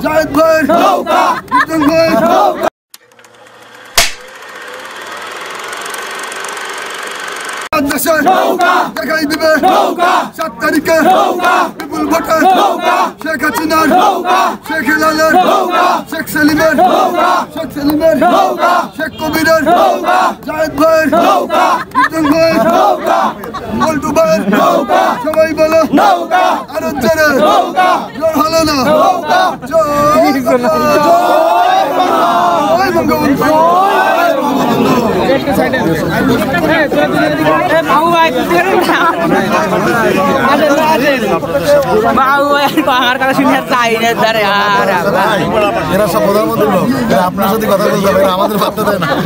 জায়েদ ভাই নৌকা জিতন ভাই নৌকা দেশের নৌকা দেখাই দিবে নৌকা 7 তারিখে নৌকা বিপুল ভোটে নৌকা শেখ হাসিনার নৌকা শেখ হেলালের নৌকা শেখ সেলিমের নৌকা শেখ সেলিমের নৌকা শেখ কবিরের নৌকা জায়েদ ভাইয়ের নৌকা জিতন ভাইয়ের নৌকা বল্টু ভাইয়ের নৌকা সবাই বলো নৌকা আরো জোরে নৌকা জোর হলো না নৌকা জয় বঙ্গবন্ধু আপনার সাথে কথা বলতে হবে আমাদের ভাবতে দেয় না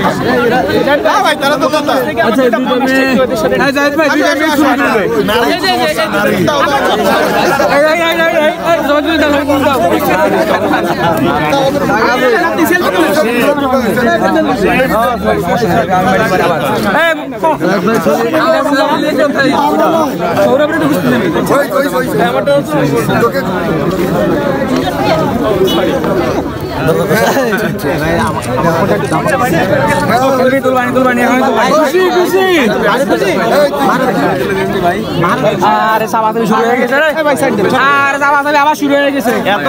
আরে সাবাতে শুরু হয়ে গেছে রে আরে সাবাতে আবার শুরু হয়ে গেছে এত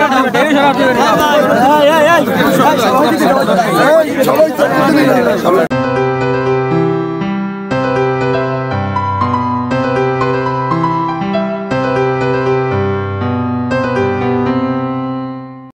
জোরে